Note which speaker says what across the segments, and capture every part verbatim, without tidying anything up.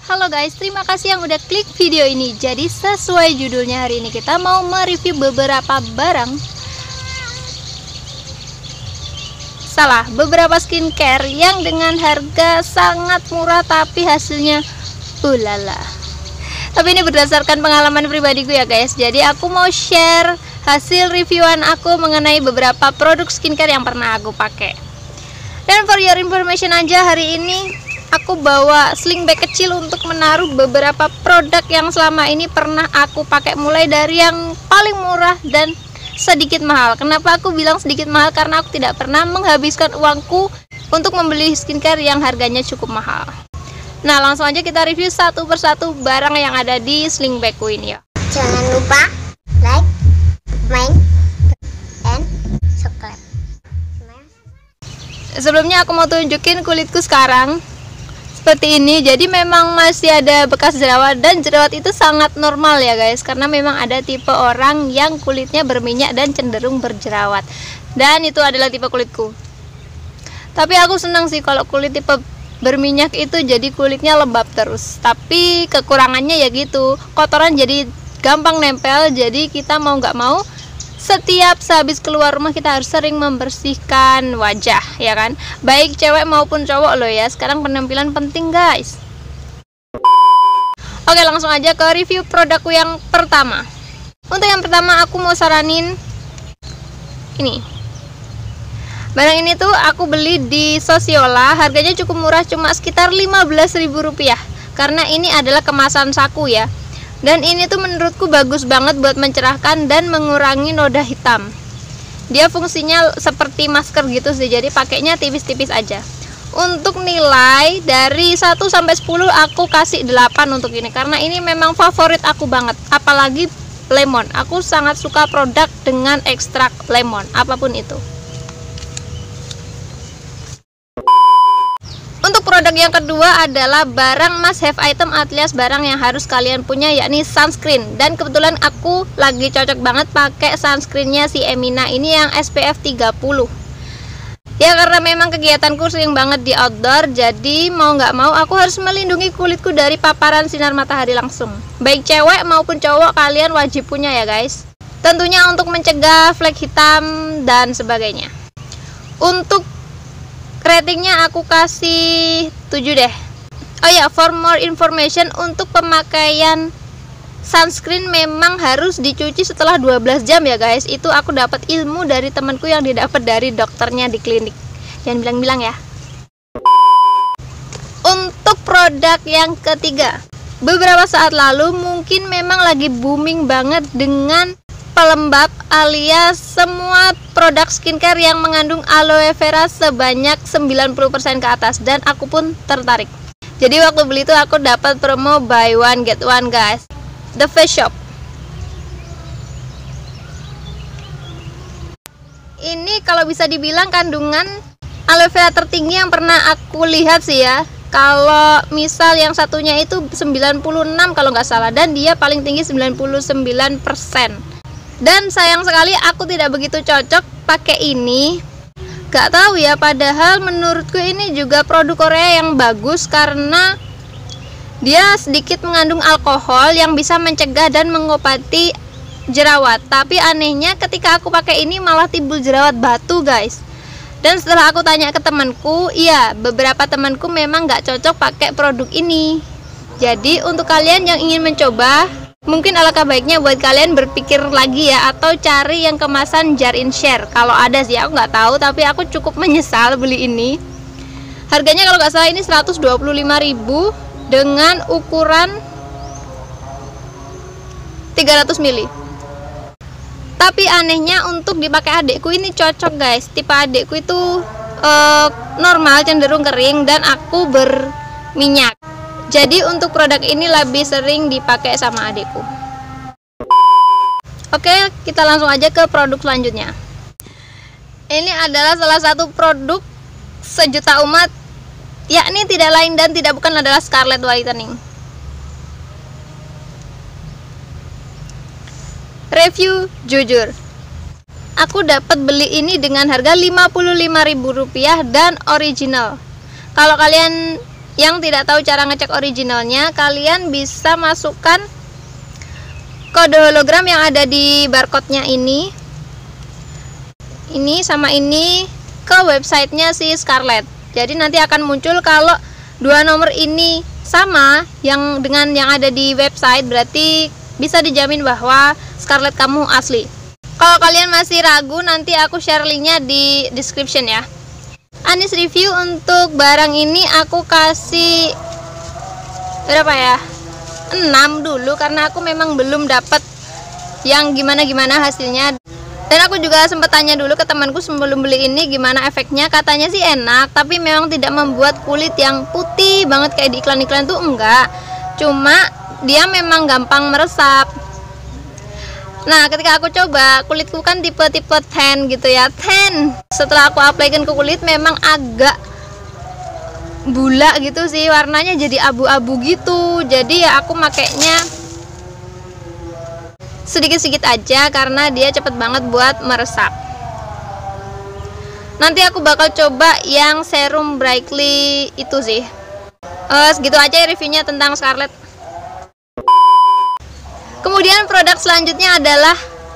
Speaker 1: Halo guys, terima kasih yang udah klik video ini. Jadi sesuai judulnya, hari ini kita mau mereview beberapa barang Salah, beberapa skincare yang dengan harga sangat murah tapi hasilnya ulala. Tapi ini berdasarkan pengalaman pribadiku ya guys. Jadi aku mau share hasil reviewan aku mengenai beberapa produk skincare yang pernah aku pakai. Dan for your information aja, hari ini aku bawa sling bag kecil untuk menaruh beberapa produk yang selama ini pernah aku pakai, mulai dari yang paling murah dan sedikit mahal. Kenapa aku bilang sedikit mahal? Karena aku tidak pernah menghabiskan uangku untuk membeli skincare yang harganya cukup mahal. Nah, langsung aja kita review satu persatu barang yang ada di sling bagku ini ya.
Speaker 2: Jangan lupa like, comment, and subscribe.
Speaker 1: Sebelumnya aku mau tunjukin kulitku sekarang seperti ini. Jadi memang masih ada bekas jerawat, dan jerawat itu sangat normal ya guys, karena memang ada tipe orang yang kulitnya berminyak dan cenderung berjerawat, dan itu adalah tipe kulitku. Tapi aku senang sih kalau kulit tipe berminyak itu jadi kulitnya lembab terus. Tapi kekurangannya ya gitu, kotoran jadi gampang nempel. Jadi kita mau nggak mau setiap sehabis keluar rumah kita harus sering membersihkan wajah, ya kan? Baik cewek maupun cowok loh ya. Sekarang penampilan penting guys. Oke, langsung aja ke review produkku yang pertama. Untuk yang pertama aku mau saranin ini. Barang ini tuh aku beli di Sosiola. Harganya cukup murah, cuma sekitar lima belas ribu rupiah. Karena ini adalah kemasan saku ya. Dan ini tuh menurutku bagus banget buat mencerahkan dan mengurangi noda hitam. Dia fungsinya seperti masker gitu sih, jadi pakainya tipis-tipis aja. Untuk nilai dari satu sampai sepuluh aku kasih delapan untuk ini, karena ini memang favorit aku banget. Apalagi lemon, aku sangat suka produk dengan ekstrak lemon, apapun itu. Produk yang kedua adalah barang must have item alias barang yang harus kalian punya, yakni sunscreen. Dan kebetulan aku lagi cocok banget pakai sunscreennya si Emina ini yang S P F tiga puluh. Ya karena memang kegiatanku sering banget di outdoor, jadi mau nggak mau aku harus melindungi kulitku dari paparan sinar matahari langsung. Baik cewek maupun cowok, kalian wajib punya ya guys. Tentunya untuk mencegah flek hitam dan sebagainya. Untuk ratingnya aku kasih tujuh deh. Oh ya, for more information, untuk pemakaian sunscreen memang harus dicuci setelah dua belas jam ya guys. Itu aku dapat ilmu dari temanku yang didapat dari dokternya di klinik. Jangan bilang-bilang ya. Untuk produk yang ketiga, beberapa saat lalu mungkin memang lagi booming banget dengan pelembab alias semua produk skincare yang mengandung aloe vera sebanyak sembilan puluh persen ke atas, dan aku pun tertarik. Jadi waktu beli itu aku dapat promo buy one get one guys. The Face Shop. Ini kalau bisa dibilang kandungan aloe vera tertinggi yang pernah aku lihat sih ya. Kalau misal yang satunya itu sembilan puluh enam kalau nggak salah, dan dia paling tinggi sembilan puluh sembilan persen. Dan sayang sekali aku tidak begitu cocok pakai ini. Gak tahu ya, padahal menurutku ini juga produk Korea yang bagus karena dia sedikit mengandung alkohol yang bisa mencegah dan mengobati jerawat. Tapi anehnya ketika aku pakai ini malah timbul jerawat batu guys. Dan setelah aku tanya ke temanku, iya beberapa temanku memang gak cocok pakai produk ini. Jadi untuk kalian yang ingin mencoba, mungkin alangkah baiknya buat kalian berpikir lagi ya, atau cari yang kemasan jar in share. Kalau ada sih, aku nggak tahu, tapi aku cukup menyesal beli ini. Harganya kalau nggak salah ini seratus dua puluh lima ribu dengan ukuran tiga ratus mililiter. Tapi anehnya untuk dipakai adikku ini cocok guys. Tipe adikku itu uh, normal, cenderung kering, dan aku berminyak. Jadi untuk produk ini lebih sering dipakai sama adikku. Oke, kita langsung aja ke produk selanjutnya. Ini adalah salah satu produk sejuta umat, yakni tidak lain dan tidak bukan adalah Scarlett Whitening. Review jujur, aku dapat beli ini dengan harga lima puluh lima ribu rupiah dan original. Kalau kalian yang tidak tahu cara ngecek originalnya, kalian bisa masukkan kode hologram yang ada di barcode-nya ini ini sama ini ke websitenya si Scarlett. Jadi nanti akan muncul kalau dua nomor ini sama yang dengan yang ada di website, berarti bisa dijamin bahwa Scarlett kamu asli. Kalau kalian masih ragu, nanti aku share linknya di description ya. Anis review untuk barang ini aku kasih berapa ya, enam dulu, karena aku memang belum dapat yang gimana-gimana hasilnya. Dan aku juga sempat tanya dulu ke temanku sebelum beli ini gimana efeknya. Katanya sih enak, tapi memang tidak membuat kulit yang putih banget kayak di iklan-iklan tuh enggak. Cuma dia memang gampang meresap. Nah, ketika aku coba, kulitku kan tipe-tipe tan gitu ya, tan. Setelah aku aplikasikan ke kulit, memang agak bulak gitu sih, warnanya jadi abu-abu gitu. Jadi ya aku makainya sedikit-sedikit aja karena dia cepet banget buat meresap. Nanti aku bakal coba yang serum brightly itu sih. Uh, segitu aja reviewnya tentang Scarlett. Kemudian produk selanjutnya adalah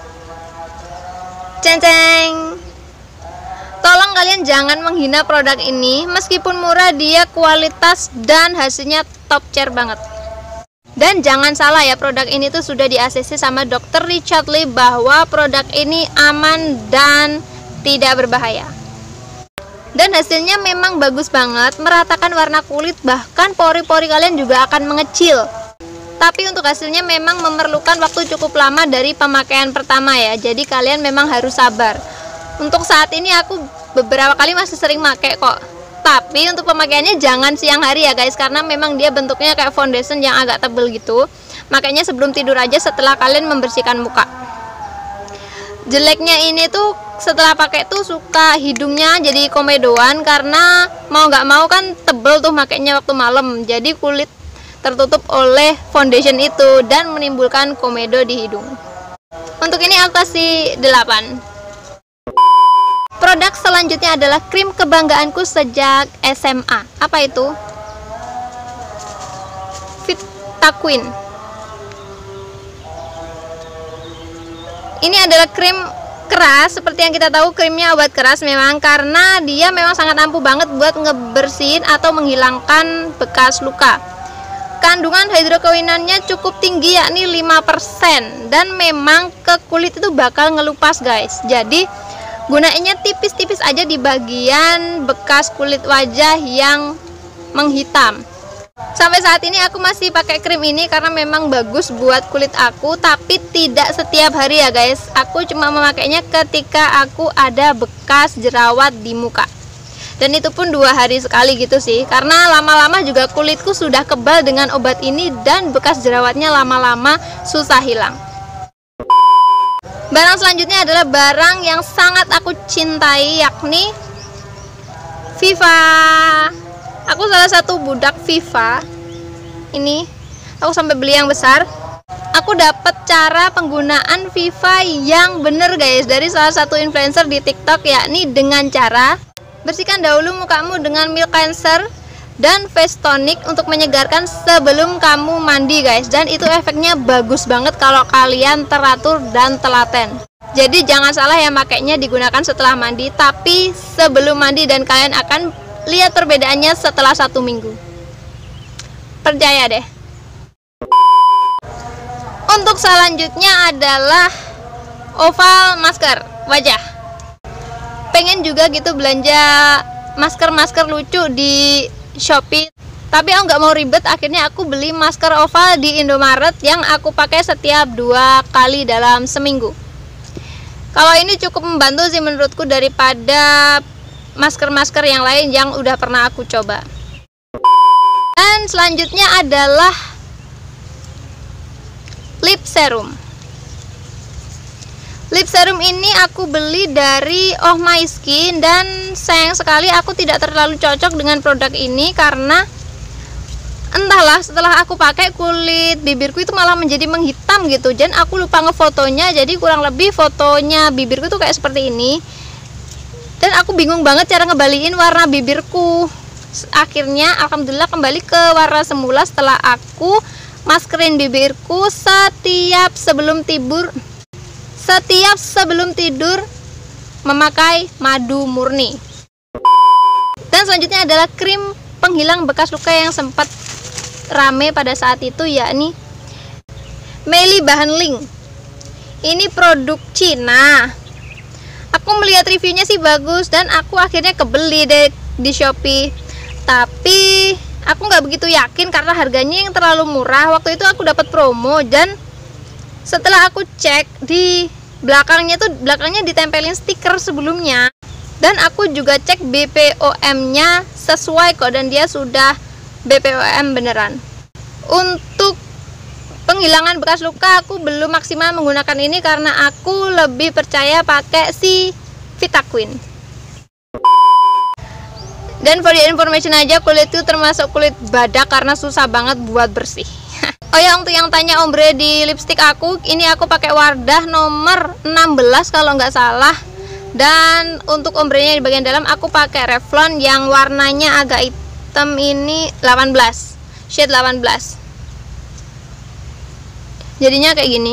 Speaker 1: ceng-ceng. Tolong kalian jangan menghina produk ini, meskipun murah dia kualitas dan hasilnya top tier banget. Dan jangan salah ya, produk ini tuh sudah di A C C sama dokter Richard Lee bahwa produk ini aman dan tidak berbahaya. Dan hasilnya memang bagus banget, meratakan warna kulit, bahkan pori-pori kalian juga akan mengecil. Tapi untuk hasilnya memang memerlukan waktu cukup lama dari pemakaian pertama ya. Jadi kalian memang harus sabar. Untuk saat ini aku beberapa kali masih sering pakai kok. Tapi untuk pemakaiannya jangan siang hari ya guys, karena memang dia bentuknya kayak foundation yang agak tebel gitu. Makanya sebelum tidur aja setelah kalian membersihkan muka. Jeleknya ini tuh setelah pakai tuh suka hidungnya jadi komedoan, karena mau nggak mau kan tebel tuh makainya waktu malam. Jadi kulit tertutup oleh foundation itu dan menimbulkan komedo di hidung. Untuk ini aku kasih delapan. Produk selanjutnya adalah krim kebanggaanku sejak S M A. Apa itu? Vitaqueen. Ini adalah krim keras, seperti yang kita tahu krimnya obat keras memang, karena dia memang sangat ampuh banget buat ngebersihin atau menghilangkan bekas luka. Kandungan hidroquinonnya cukup tinggi, yakni lima persen, dan memang ke kulit itu bakal ngelupas guys. Jadi gunainnya tipis-tipis aja di bagian bekas kulit wajah yang menghitam. Sampai saat ini aku masih pakai krim ini karena memang bagus buat kulit aku, tapi tidak setiap hari ya guys. Aku cuma memakainya ketika aku ada bekas jerawat di muka. Dan itu pun dua hari sekali gitu sih, karena lama-lama juga kulitku sudah kebal dengan obat ini dan bekas jerawatnya lama-lama susah hilang. Barang selanjutnya adalah barang yang sangat aku cintai, yakni Viva. Aku salah satu budak Viva. Ini aku sampai beli yang besar. Aku dapat cara penggunaan Viva yang bener guys dari salah satu influencer di TikTok, yakni dengan cara bersihkan dahulu mukamu dengan milk cleanser dan face tonic untuk menyegarkan sebelum kamu mandi guys. Dan itu efeknya bagus banget kalau kalian teratur dan telaten. Jadi jangan salah ya, makainya digunakan setelah mandi, tapi sebelum mandi, dan kalian akan lihat perbedaannya setelah satu minggu. Percaya deh. Untuk selanjutnya adalah oval masker wajah. Pengen juga gitu belanja masker-masker lucu di Shopee, tapi aku nggak mau ribet, akhirnya aku beli masker oval di Indomaret yang aku pakai setiap dua kali dalam seminggu. Kalau ini cukup membantu sih menurutku daripada masker-masker yang lain yang udah pernah aku coba. Dan selanjutnya adalah lip serum. Lip serum ini aku beli dari Oh My Skin, dan sayang sekali aku tidak terlalu cocok dengan produk ini karena entahlah setelah aku pakai kulit bibirku itu malah menjadi menghitam gitu. Dan aku lupa ngefotonya, jadi kurang lebih fotonya bibirku tuh kayak seperti ini. Dan aku bingung banget cara ngebalikin warna bibirku. Akhirnya alhamdulillah kembali ke warna semula setelah aku maskerin bibirku setiap sebelum tidur setiap sebelum tidur memakai madu murni. Dan selanjutnya adalah krim penghilang bekas luka yang sempat rame pada saat itu, yakni Meli Bahan Ling. Ini produk Cina. Aku melihat reviewnya sih bagus dan aku akhirnya kebeli deh di Shopee. Tapi aku nggak begitu yakin karena harganya yang terlalu murah. Waktu itu aku dapat promo dan setelah aku cek di belakangnya tuh belakangnya ditempelin stiker sebelumnya. Dan aku juga cek B P O M-nya sesuai kok dan dia sudah B P O M beneran. Untuk penghilangan bekas luka aku belum maksimal menggunakan ini karena aku lebih percaya pakai si Vitaqueen. Dan for your information aja, kulit itu termasuk kulit badak karena susah banget buat bersih. Oh ya, untuk yang tanya ombre di lipstick aku, ini aku pakai Wardah nomor enam belas kalau nggak salah. Dan untuk ombrenya di bagian dalam aku pakai Revlon yang warnanya agak hitam, ini delapan belas, shade delapan belas. Jadinya kayak gini.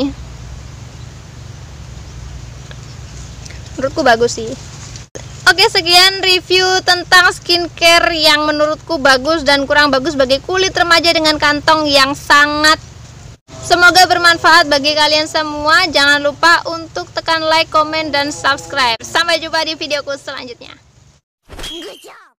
Speaker 1: Menurutku bagus sih. Oke, sekian review tentang skincare yang menurutku bagus dan kurang bagus bagi kulit remaja dengan kantong yang sangat. Semoga bermanfaat bagi kalian semua. Jangan lupa untuk tekan like, komen, dan subscribe. Sampai jumpa di videoku selanjutnya.